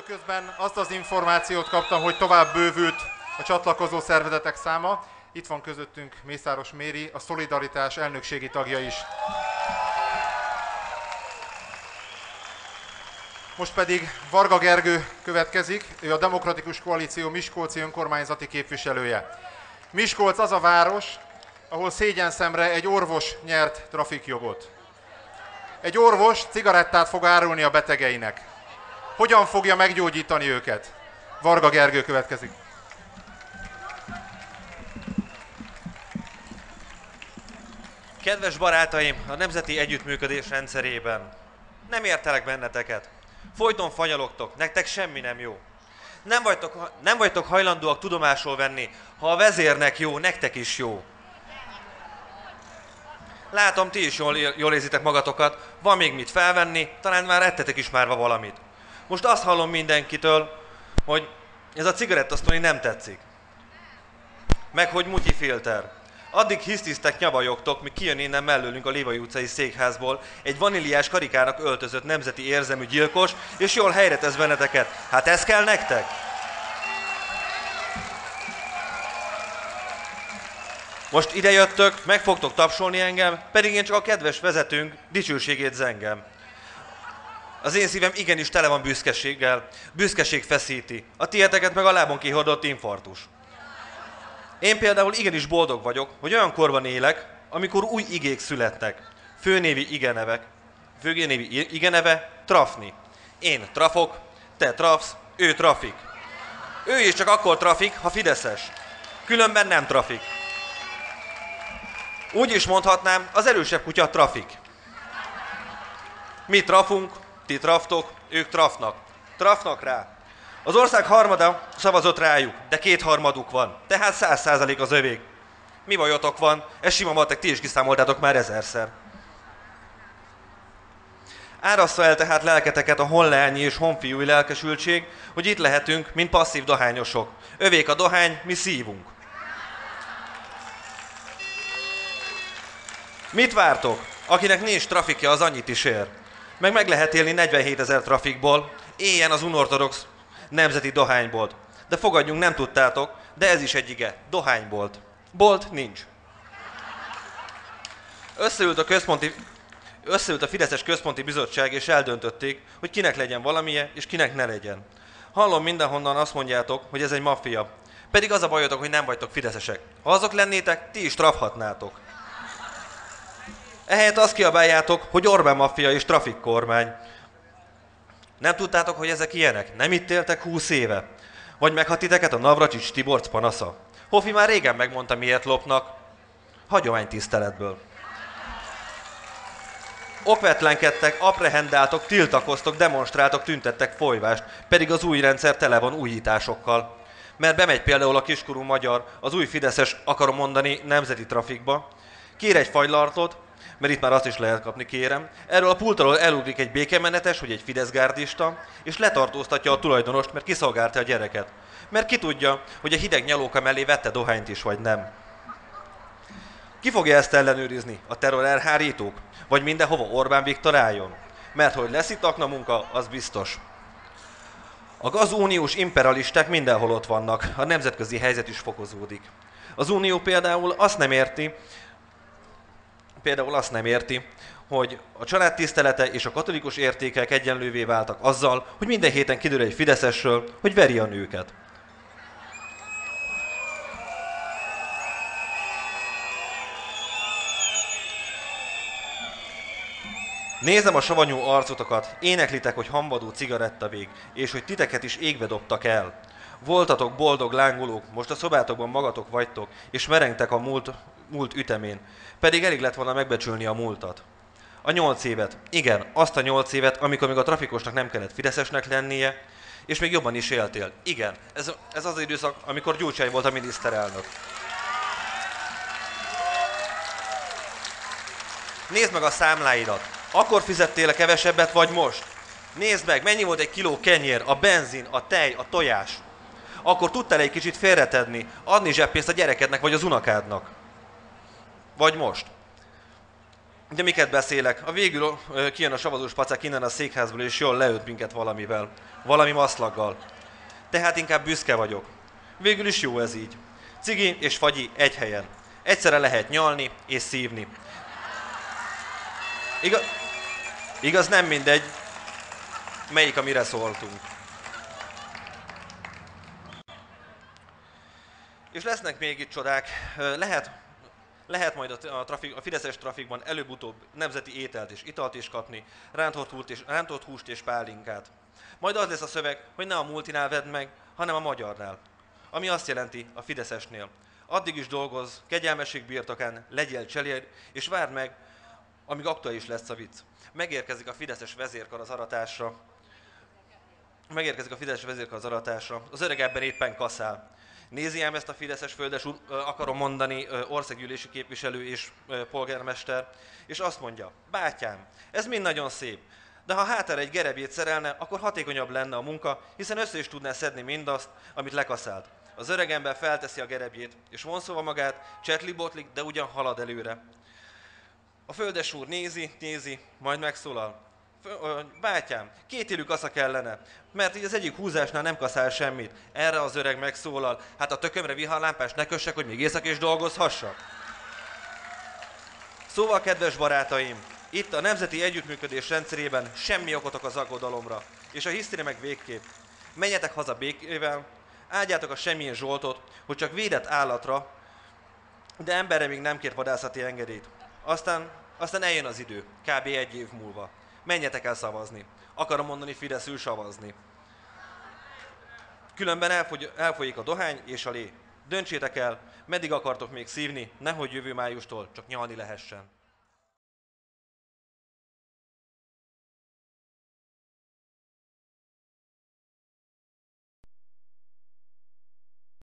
Időközben azt az információt kaptam, hogy tovább bővült a csatlakozó szervezetek száma. Itt van közöttünk Mészáros Méri, a Szolidaritás elnökségi tagja is. Most pedig Varga Gergő következik, ő a Demokratikus Koalíció miskolci önkormányzati képviselője. Miskolc az a város, ahol szégyenszemre egy orvos nyert trafikjogot. Egy orvos cigarettát fog árulni a betegeinek. Hogyan fogja meggyógyítani őket? Varga Gergő következik. Kedves barátaim, a Nemzeti Együttműködés rendszerében nem értelek benneteket. Folyton fanyalogtok, nektek semmi nem jó. Nem vagytok hajlandóak tudomásul venni, ha a vezérnek jó, nektek is jó. Látom, ti is jól érzitek magatokat, van még mit felvenni, talán már ettetek is márva valamit. Most azt hallom mindenkitől, hogy ez a cigarettasztoni nem tetszik. Meg hogy mutyi filter. Addig hisztisztek, nyavajogtok, míg kijön innen mellőlünk a Lévai utcai székházból egy vaníliás karikának öltözött nemzeti érzemű gyilkos, és jól helyre tesz benneteket. Hát ez kell nektek? Most idejöttök, meg fogtok tapsolni engem, pedig én csak a kedves vezetőnk dicsőségét zengem. Az én szívem igenis tele van büszkeséggel, büszkeség feszíti, a tieteket meg a lábon kihordott infarktus. Én például igenis boldog vagyok, hogy olyan korban élek, amikor új igék születnek. Főnévi igeneve Trafni. Én trafok, te trafsz, ő trafik. Ő is csak akkor trafik, ha fideszes. Különben nem trafik. Úgy is mondhatnám, az erősebb kutya trafik. Mi trafunk, ti traftok, ők trafnak. Trafnak rá. Az ország harmada szavazott rájuk, de 2/3 van, tehát 100% az övék. Mi bajotok van? Ez sima matek, ti is kiszámoltátok már 1000-szer. Árassza el tehát lelketeket a honleányi és honfiúi lelkesültség, hogy itt lehetünk, mint passzív dohányosok. Övék a dohány, mi szívunk. Mit vártok? Akinek nincs trafikja, az annyit is ér. Meg lehet élni 47 000 trafikból, éljen az unortodox nemzeti dohánybolt. De fogadjunk, nem tudtátok, de ez is egy ige, dohánybolt. Bolt nincs. Összeült a Fideszes Központi Bizottság, és eldöntötték, hogy kinek legyen valamije, és kinek ne legyen. Hallom, mindenhonnan azt mondjátok, hogy ez egy maffia. Pedig az a bajotok, hogy nem vagytok fideszesek. Ha azok lennétek, ti is trafhatnátok. Ehelyett azt kiabáljátok, hogy Orbán maffia és trafik kormány. Nem tudtátok, hogy ezek ilyenek? Nem itt éltek 20 éve? Vagy meghat titeket a Navracsics Tiborc panasza? Hofi már régen megmondta, miért lopnak. Hagyománytiszteletből. Okvetlenkedtek, apprehendáltok, tiltakoztok, demonstráltok, tüntettek folyvást, pedig az új rendszer tele van újításokkal. Mert bemegy például a kiskorú magyar, az új fideszes, akarom mondani, nemzeti trafikba, kér egy fagylartot, mert itt már azt is lehet kapni, kérem. Erről a pultról elugrik egy békemenetes, vagy egy fideszgárdista, és letartóztatja a tulajdonost, mert kiszolgálta a gyereket. Mert ki tudja, hogy a hideg nyalóka mellé vette dohányt is, vagy nem. Ki fogja ezt ellenőrizni? A terror elhárítók? Vagy mindenhova Orbán Viktor álljon? Mert hogy lesz itt aknamunka, az biztos. A gazuniós imperialisták mindenhol ott vannak, a nemzetközi helyzet is fokozódik. Az Unió például azt nem érti, hogy a családtisztelete és a katolikus értékek egyenlővé váltak azzal, hogy minden héten kiderül egy fideszesről, hogy veri a nőket. Nézem a savanyú arcotokat, éneklitek, hogy hamvadó cigarettavég, és hogy titeket is égbe dobtak el. Voltatok boldog lángolók, most a szobátokban magatok vagytok, és merengtek a múlt ütemén. Pedig elég lett volna megbecsülni a múltat. A 8 évet, igen, azt a 8 évet, amikor még a trafikosnak nem kellett fideszesnek lennie, és még jobban is éltél. Igen, ez az időszak, amikor Gyurcsány volt a miniszterelnök. Nézd meg a számláidat. Akkor fizettél kevesebbet, vagy most? Nézd meg, mennyi volt egy kiló kenyér, a benzin, a tej, a tojás. Akkor tudtál egy kicsit félretenni, adni zseppénzt a gyerekednek vagy az unokádnak. Vagy most. De miket beszélek? A végül kijön a savazós pacák innen a székházból, és jól leölt minket valamivel. Valami maszlaggal. Tehát inkább büszke vagyok. Végül is jó ez így. Cigi és fagyi egy helyen. Egyszerre lehet nyalni és szívni. Igaz, nem mindegy, melyik, amire szóltunk. És lesznek még itt csodák. Lehet majd a fideszes trafikban előbb-utóbb nemzeti ételt és italt is kapni, rántott húst és pálinkát. Majd az lesz a szöveg, hogy ne a multinál vedd meg, hanem a magyarnál. Ami azt jelenti a fideszesnél. Addig is dolgozz, kegyelmesség birtokán, legyél cseléd, és várd meg, amíg aktuális lesz a vicc. Megérkezik a fideszes vezérkar az aratásra. Az öreg ebben éppen kaszál. Nézi ám ezt a fideszes földes úr, akarom mondani, országgyűlési képviselő és polgármester, és azt mondja, bátyám, ez mind nagyon szép, de ha hátára egy gerebjét szerelne, akkor hatékonyabb lenne a munka, hiszen össze is tudná szedni mindazt, amit lekaszált. Az öreg ember felteszi a gerebjét, és vonszolva magát, csetli-botlik, de ugyan halad előre. A földes úr nézi, majd megszólal. Bátyám, két élő kasza kellene, mert így az egyik húzásnál nem kaszál semmit. Erre az öreg megszólal, hát a tökömre viharlámpást ne kössek, hogy még éjszaka is dolgozhassak. Szóval, kedves barátaim, itt a nemzeti együttműködés rendszerében semmi okotok az aggodalomra, és a hisztéria meg végképp. Menjetek haza békével, áldjátok a semmilyen Zsoltot, hogy csak védett állatra, de emberre még nem kért vadászati engedélyt. Aztán eljön az idő, kb. 1 év múlva. Menjetek el szavazni. Akarom mondani, Fideszül szavazni. Különben elfolyik a dohány és a lé. Döntsétek el, meddig akartok még szívni, nehogy jövő májustól csak nyalni lehessen.